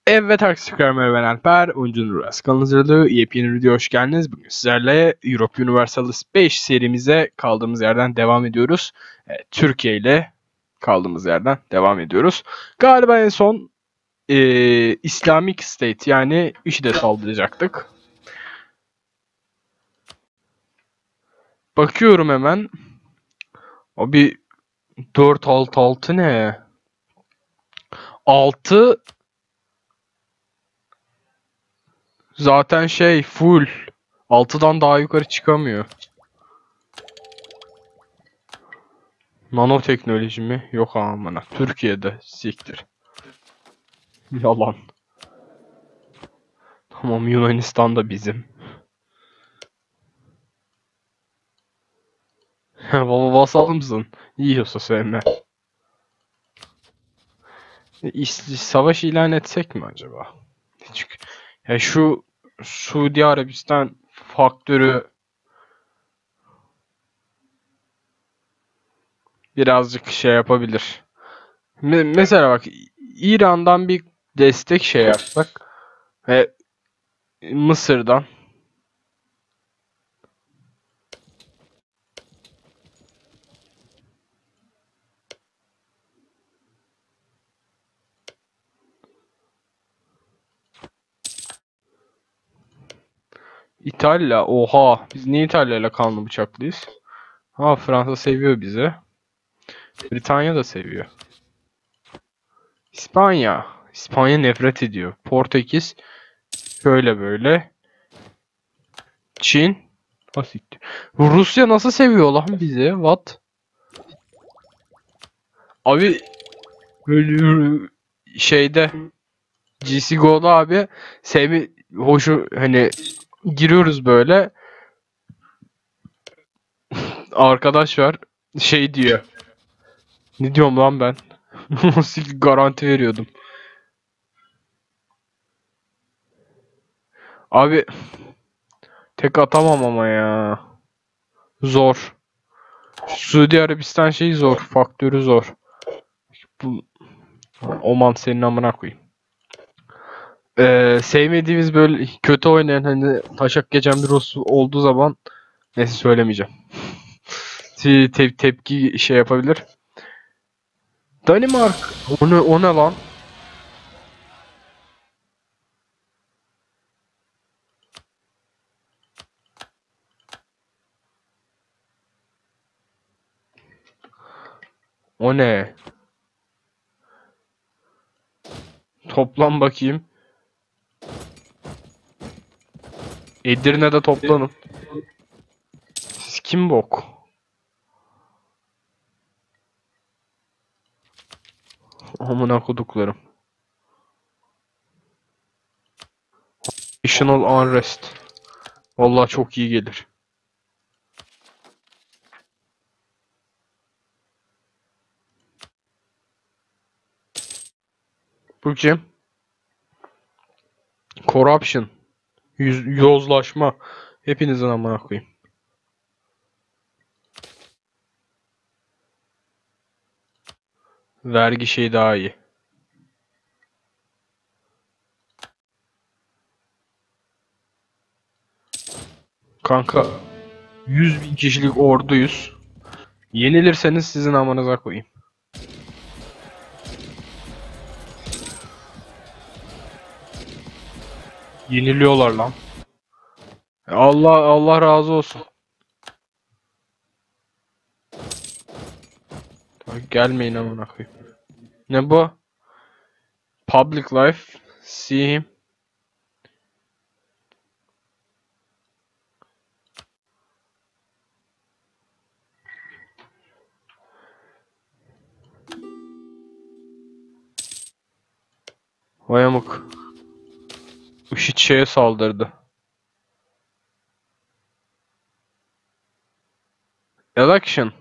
Evet arkadaşlar, merhaba, ben Alper. Oyuncunun Uras kanalımıza yepyeni video hoş geldiniz. Bugün sizlerle Europe Universalis 5 serimize kaldığımız yerden devam ediyoruz. Türkiye ile kaldığımız yerden devam ediyoruz. Galiba en son Islamic State yani IŞİD'e saldıracaktık. Bakıyorum hemen. Abi 4-6-6 ne? 6 zaten full. 6'dan daha yukarı çıkamıyor. Nanoteknoloji mi? Yok amına. Türkiye'de siktir. Yalan. Tamam, Yunanistan da bizim. Baba vasalımsın. Yiyorsa sevme. Savaş ilan etsek mi acaba? Çünkü ya şu Suudi Arabistan faktörü birazcık yapabilir. Mesela bak, İran'dan bir destek yapsak ve Mısır'dan. İtalya, oha, biz niye İtalya ile kanlı bıçaklıyız? Ha, Fransa seviyor bizi. Britanya da seviyor. İspanya. İspanya nefret ediyor. Portekiz şöyle böyle. Çin. Asiktir. Rusya nasıl seviyor lan bizi? What? Abi böyle CSGO'da abi hoşu hani giriyoruz böyle, arkadaş var diyor. Ne diyorum lan ben? Garanti veriyordum. Abi tek atamam ama ya. Zor. Suudi Arabistan zor. Faktörü zor. Bu Oman senin amına koyayım. Sevmediğimiz böyle kötü oynayan, hani taşak geçen bir Rus olduğu zaman neyse söylemeyeceğim. Tepki yapabilir. Danimark. O ne lan? O ne? Toplan bakayım. Edirne'de toplanın. Siz kim bok? Amına koduklarım. National Unrest. Vallahi çok iyi gelir. Bu kim? Corruption. Yozlaşma. Hepinizin amına koyayım. Vergi daha iyi. Kanka 100.000 kişilik orduyuz. Yenilirseniz sizin amanıza koyayım. Yeniliyorlar lan. Allah razı olsun. Gelmeyin amına koyayım. Ne bu? Public life. See him. Vay amık. IŞİD saldırdı. Election.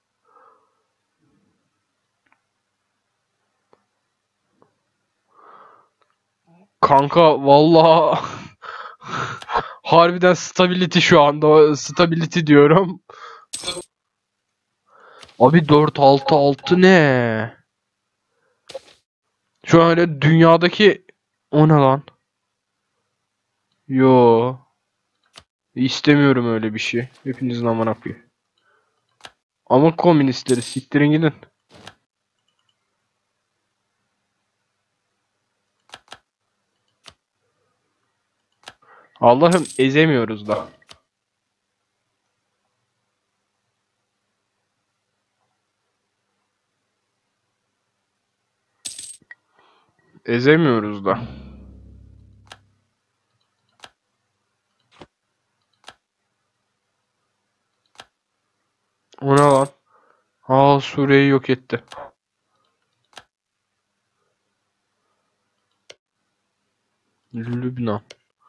Kanka vallahi harbiden stability şu anda. Stability diyorum. Abi 4-6-6 ne? Şu an öyle dünyadaki O ne lan? Yo. İstemiyorum öyle bir şey. Hepinizin amına koyayım. Ama komünistleri siktirin gidin. Allah'ım ezemiyoruz da. Ezemiyoruz da. O ne lan? Aa, Suriye'yi yok etti. Lübnan.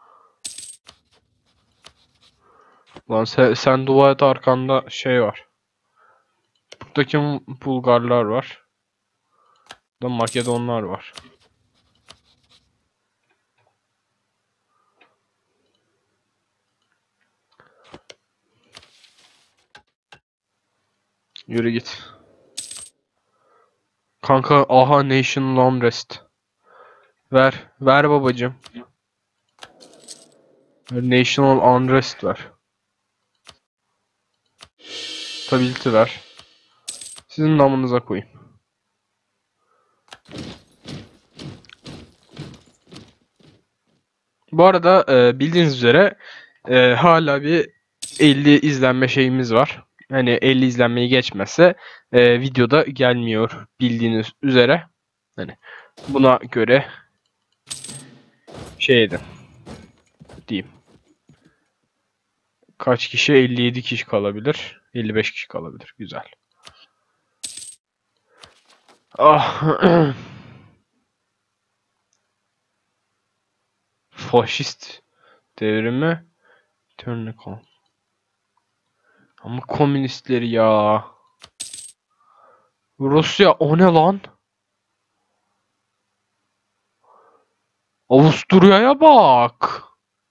Lan sen dua et, arkanda şey var. Buradaki Bulgarlar var. Burada Makedonlar var. Yürü git. Kanka aha, National Unrest. Ver. Ver babacım. National Unrest ver. Stability ver. Sizin namınıza koyayım. Bu arada bildiğiniz üzere hala bir 50 izlenme şeyimiz var. Hani 50 izlenmeyi geçmezse videoda gelmiyor bildiğiniz üzere. Hani buna göre şey edin diyeyim. Kaç kişi? 57 kişi kalabilir. 55 kişi kalabilir. Güzel. Ah. Faşist devrimi. Turn. Ama komünistleri ya. Rusya o ne lan? Avusturya'ya bak.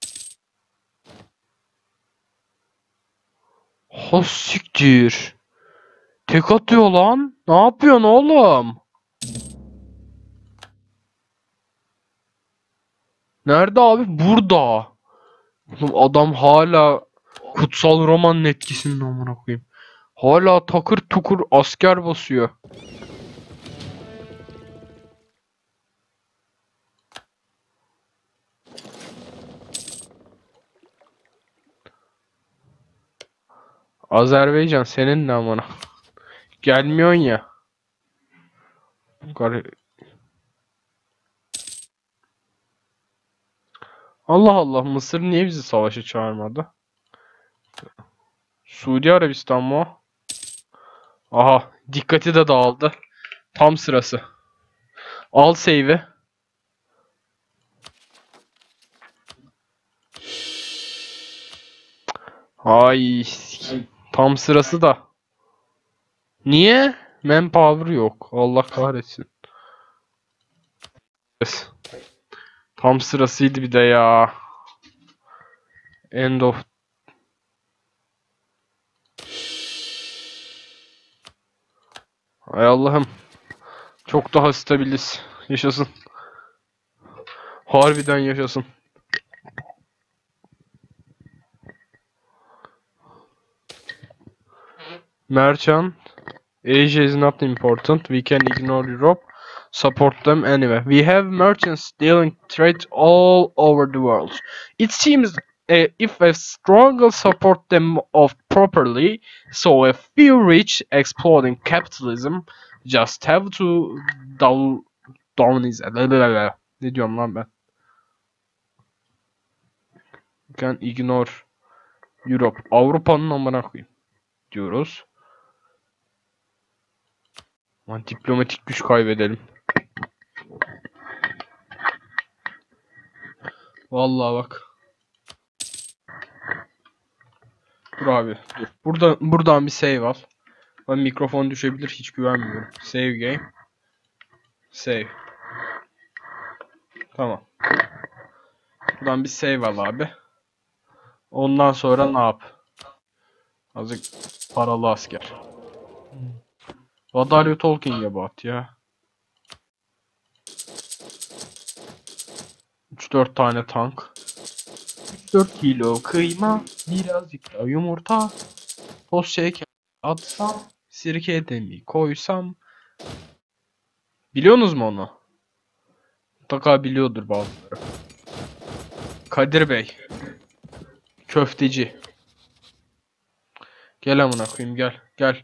Ha siktir. Tek atıyor lan. Ne yapıyorsun oğlum? Nerede abi? Burada. Oğlum adam hala kutsal romanın etkisinde, amına koyayım. Hala takır tukur asker basıyor. Azerbaycan senin de amına. Gelmiyorsun ya. Allah Allah, Mısır niye bizi savaşa çağırmadı? Suudi Arabistan mı o? Aha, dikkati de dağıldı. Tam sırası. Al save'i. Ay, tam sırası da. Niye? Manpower yok. Allah kahretsin. Tam sırasıydı bir de ya. End of. Ay Allah'ım. Çok daha stabiliz. Yaşasın. Harbiden yaşasın. Merchant. Asia is not important. We can ignore Europe. Support them anyway. We have merchants dealing trade all over the world. It seems if a struggle support them off properly, so a few rich exploding capitalism just have to down is ne diyorum lan ben? You can ignore Europe. Avrupa'nın amına koyayım diyoruz. Lan diplomatik güç kaybedelim. Vallahi bak. Dur abi, dur. Buradan bir save al. Ben mikrofon düşebilir, hiç güvenmiyorum. Save game. Save. Tamam. Buradan bir save al abi. Ondan sonra ne yap? Azıcık paralı asker. What are you talking about ya? 3-4 tane tank. 4 kilo kıyma, birazcık da yumurta, toz şeker atsam, sirke de mi koysam? Biliyorsunuz mu onu? Mutlaka biliyordur bazıları. Kadir Bey, köfteci. Gel amına koyayım, gel, gel.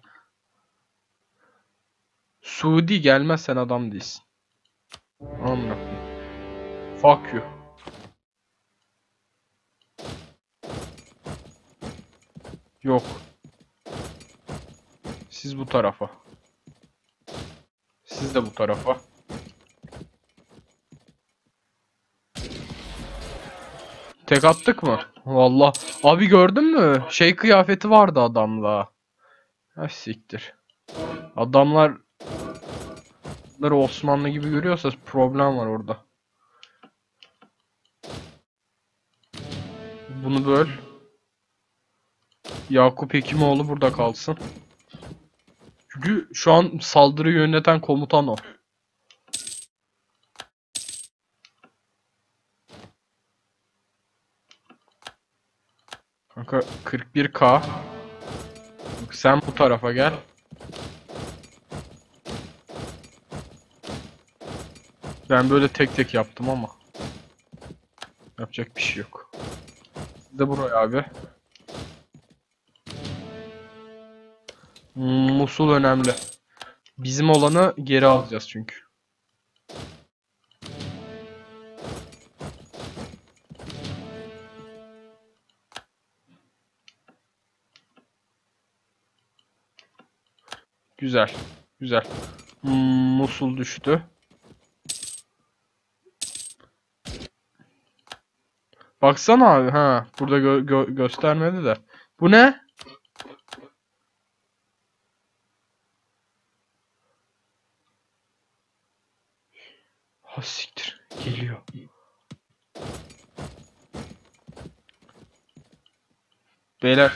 Suudi gelmezsen adam değilsin. Amına koyayım. Fuck you. Yok. Siz bu tarafa. Siz de bu tarafa. Tek attık mı? Vallahi. Abi gördün mü? Şey kıyafeti vardı adamla. Ha siktir. Adamlar bunları Osmanlı gibi görüyorsa problem var orada. Bunu böl. Yakup Hekimoğlu burada kalsın. Çünkü şu an saldırıyı yöneten komutan o. Kanka 41K. Bak sen bu tarafa gel. Ben böyle tek tek yaptım ama. Yapacak bir şey yok. Siz de buraya abi. Musul önemli. Bizim olanı geri alacağız çünkü. Güzel. Güzel. Musul düştü. Baksana abi. Ha, burada göstermedi de. Bu ne? Ha siktir. Geliyor. Beyler.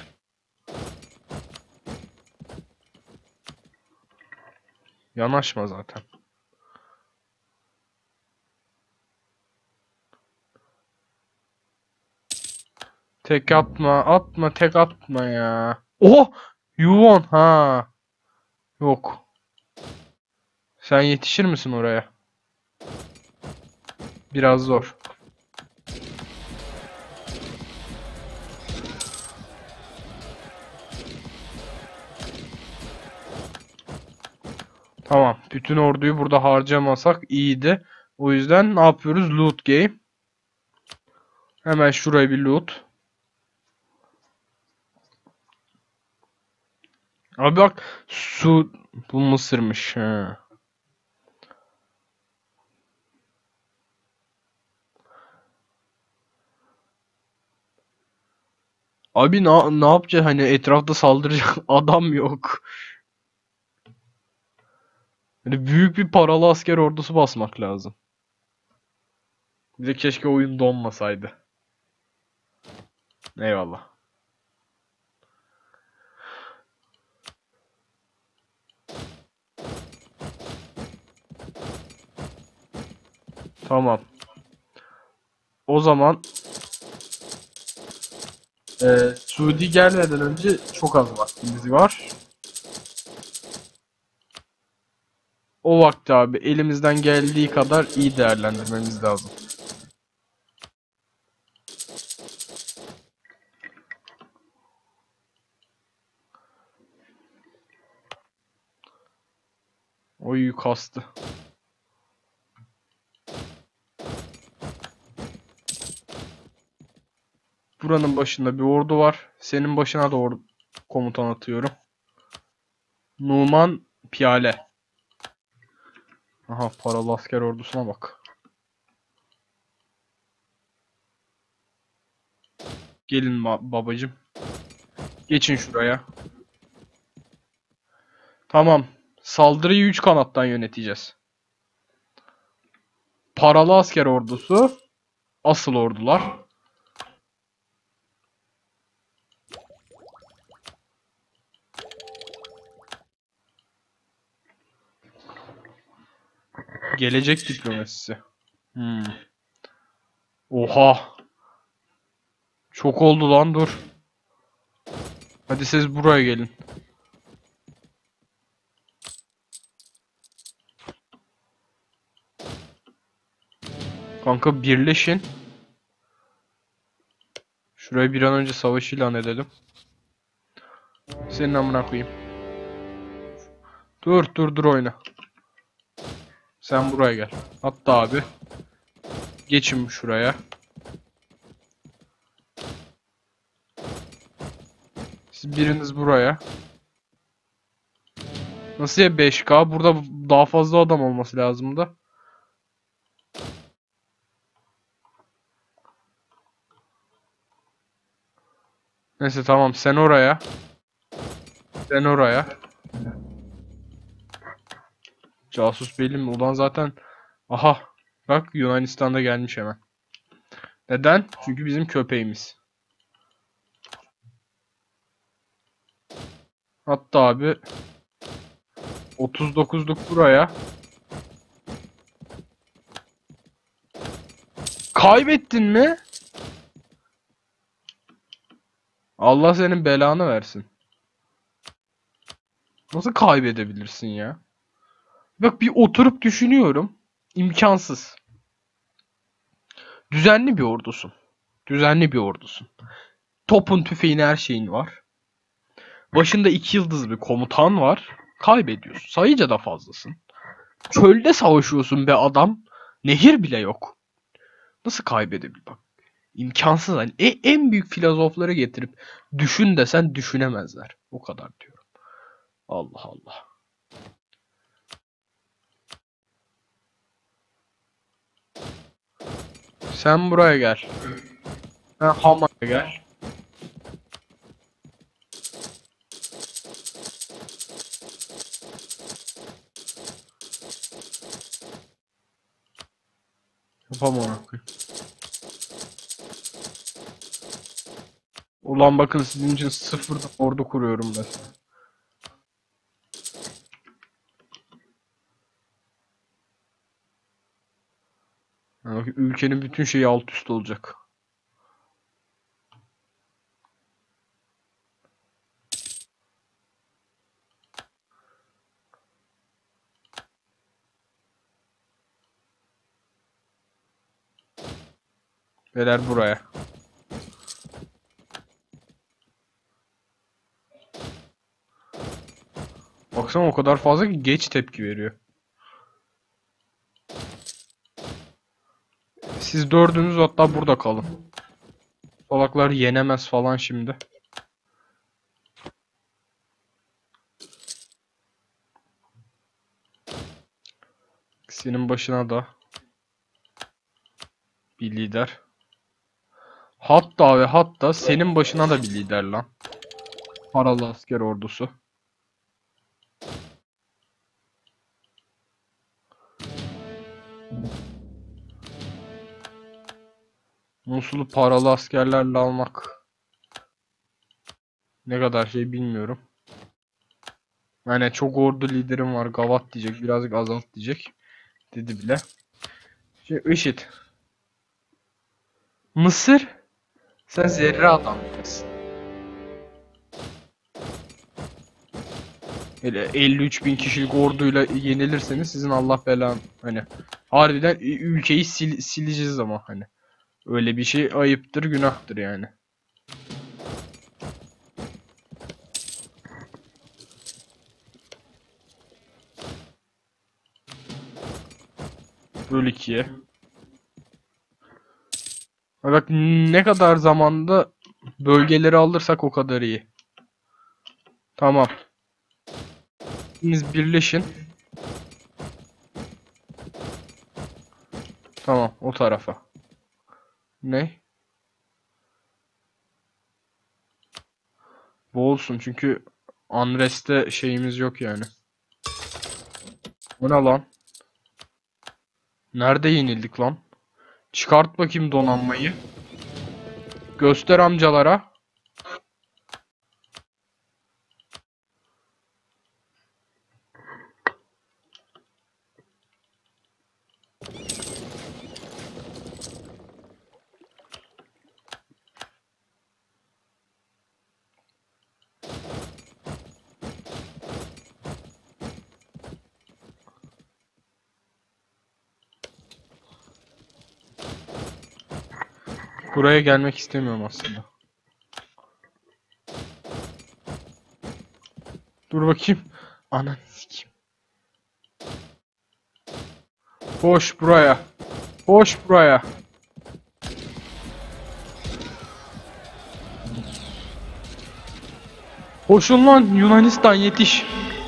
Yanaşma zaten. Tek atma. Atma. Tek atma ya. Oh! You won. Ha. Yok. Sen yetişir misin oraya? Biraz zor. Tamam. Bütün orduyu burada harcamasak iyiydi. O yüzden ne yapıyoruz? Loot game. Hemen şurayı bir loot. Abi bak su bu mısırmış. He. Abi ne yapacağız? Hani etrafta saldıracak adam yok. Hani büyük bir paralı asker ordusu basmak lazım. Bir de keşke oyun donmasaydı. Eyvallah. Tamam. O zaman Suudi gelmeden önce çok az vaktimiz var. O vakti abi elimizden geldiği kadar iyi değerlendirmemiz lazım. Oy kastı. Buranın başında bir ordu var. Senin başına da komutan atıyorum. Numan Piyale. Aha paralı asker ordusuna bak. Gelin babacım. Geçin şuraya. Tamam. Saldırıyı 3 kanattan yöneteceğiz. Paralı asker ordusu. Asıl ordular. Gelecek diplomasisi. Oha. Çok oldu lan, dur. Hadi siz buraya gelin. Kanka birleşin. Şuraya bir an önce savaş ilan edelim. Senin amına koyayım. Dur oyna. Sen buraya gel. Hatta abi. Geçin şuraya. Siz biriniz buraya. Nasıl ya 5K? Burada daha fazla adam olması lazımdı. Neyse tamam, sen oraya. Sen oraya. Casus belli mi? Ulan zaten. Aha. Bak Yunanistan'da gelmiş hemen. Neden? Çünkü bizim köpeğimiz. Hatta abi 39'luk buraya. Kaybettin mi? Allah senin belanı versin. Nasıl kaybedebilirsin ya? Bak bir oturup düşünüyorum. İmkansız. Düzenli bir ordusun. Düzenli bir ordusun. Topun, tüfeğin, her şeyin var. Başında 2 yıldız bir komutan var. Kaybediyorsun. Sayıca da fazlasın. Çölde savaşıyorsun be adam. Nehir bile yok. Nasıl kaybedebilir bak. İmkansız. Hani en büyük filozofları getirip düşün desen düşünemezler. O kadar diyorum. Allah Allah. Sen buraya gel. Sen Hama'ya gel. Yapamam. Ulan bakın sizin için sıfırdan ordu kuruyorum ben. Yani ülkenin bütün şeyi alt üst olacak. Beyler buraya. Baksana o kadar fazla ki geç tepki veriyor. Siz dördünüz hatta burada kalın. Solaklar yenemez falan şimdi. Senin başına da bir lider. Hatta senin başına da bir lider lan. Paralı asker ordusu. Musul'u paralı askerlerle almak ne kadar şey bilmiyorum. Yani çok ordu liderim var. Gavat diyecek. Birazcık azalt diyecek. Dedi bile. IŞİD. Mısır. Sen zerre adam mısın? Hele 53 bin kişilik orduyla yenilirseniz sizin Allah belanı. Hani harbiden ülkeyi sileceğiz ama hani. Öyle bir şey ayıptır, günahtır yani. Böl 2'ye. Bak ne kadar zamanda bölgeleri alırsak o kadar iyi. Tamam. Siz birleşin. Tamam o tarafa. Ne? Bu olsun çünkü Unrest'te şeyimiz yok yani. O ne lan? Nerede yenildik lan? Çıkart bakayım donanmayı. Göster amcalara. Buraya gelmek istemiyorum aslında. Dur bakayım. Ananı sikeyim. Koş buraya. Koş buraya. Koşun lan Yunanistan yetiş.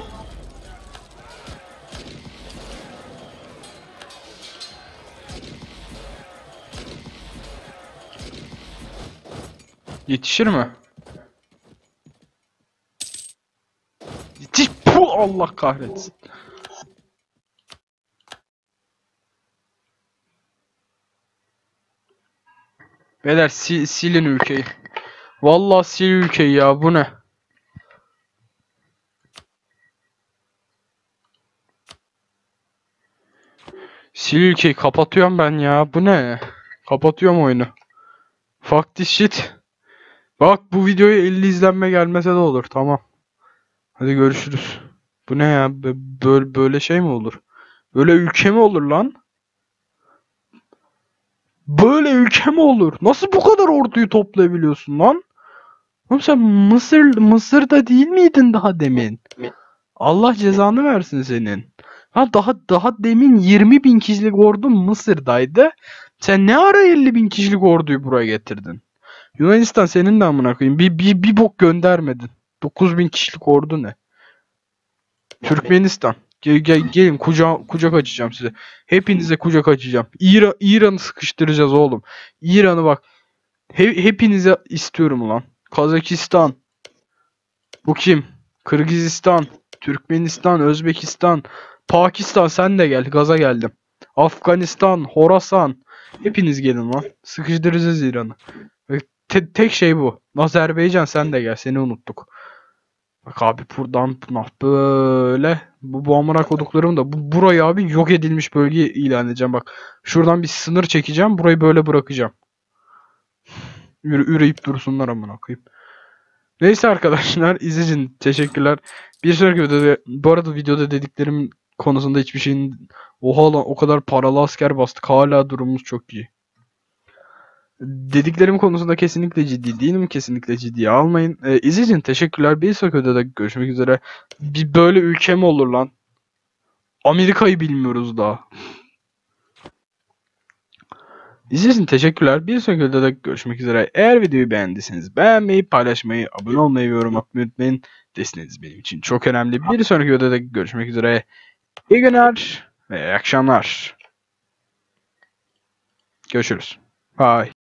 Yetişir mi? Yetiş. Puh, Allah kahretsin. Beyler silin ülkeyi. Vallahi sil ülkeyi ya, bu ne? Sil ülkeyi, kapatıyorum ben ya, bu ne? Kapatıyorum oyunu. Fuck this shit. Bak bu videoya 50 izlenme gelmese de olur, tamam. Hadi görüşürüz. Bu ne ya? Böyle şey mi olur? Böyle ülke mi olur lan? Böyle ülke mi olur? Nasıl bu kadar orduyu toplayabiliyorsun lan? Oğlum sen Mısır'da değil miydin daha demin? Allah cezanı versin senin. Ha daha demin 20 bin kişilik ordun Mısır'daydı. Sen ne ara 50 bin kişilik orduyu buraya getirdin? Yunanistan senin de amına koyayım. Bir bok göndermedin. 9 bin kişilik ordu ne? Türkmenistan. Gelin kucak açacağım size. Hepinize kucak açacağım. İran'ı sıkıştıracağız oğlum. İran'ı bak. Hepinize istiyorum ulan. Kazakistan. Bu kim? Kırgızistan. Türkmenistan. Özbekistan. Pakistan sen de gel. Gaza geldim. Afganistan. Horasan. Hepiniz gelin lan. Sıkıştıracağız İran'ı. Tek şey bu. Azerbaycan sen de gel. Seni unuttuk. Bak abi buradan böyle bu amına koduklarım da burayı abi yok edilmiş bölge ilan edeceğim bak. Şuradan bir sınır çekeceğim. Burayı böyle bırakacağım. Üreyip dursunlar amına koyayım. Neyse arkadaşlar, izlediğiniz için teşekkürler. Bir sonraki videoda, bu arada videoda dediklerim konusunda hiçbir şeyin, oha lan o kadar paralı asker bastık, hala durumumuz çok iyi. Dediklerim konusunda kesinlikle ciddi değilim. Kesinlikle ciddiye almayın. İzlediğiniz için teşekkürler. Bir sonraki videoda görüşmek üzere. Bir böyle ülke mi olur lan? Amerika'yı bilmiyoruz daha. İzlediğiniz için teşekkürler. Bir sonraki videoda görüşmek üzere. Eğer videoyu beğendiyseniz beğenmeyi, paylaşmayı, abone olmayı ve yorum atmayı unutmayın. Desteğiniz benim için çok önemli. Bir sonraki videoda görüşmek üzere. İyi günler ve iyi akşamlar. Görüşürüz. Bye.